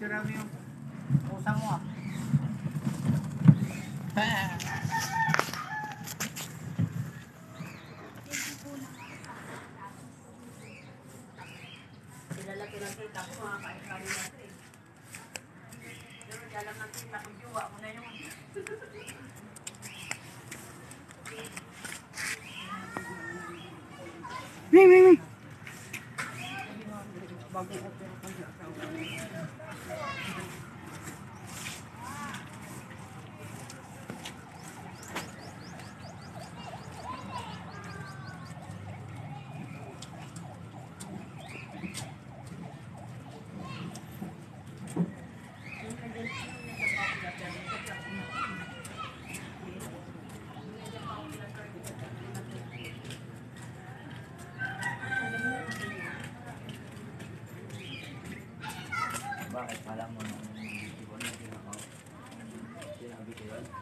picture namin yung pusa mo ah. Kilala ko lang kita ko, mga kain-kain natin. Pero di alam ng kita ko, jowa mo na yun. Ming. Bakit? Alam mo nung ibon na sinabi ko yun?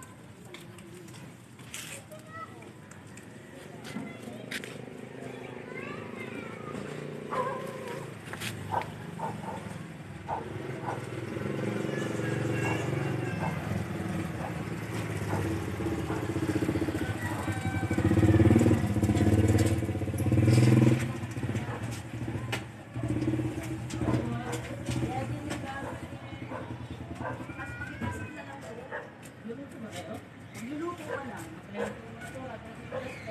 Luluto ba kayo? Luluto ka lang.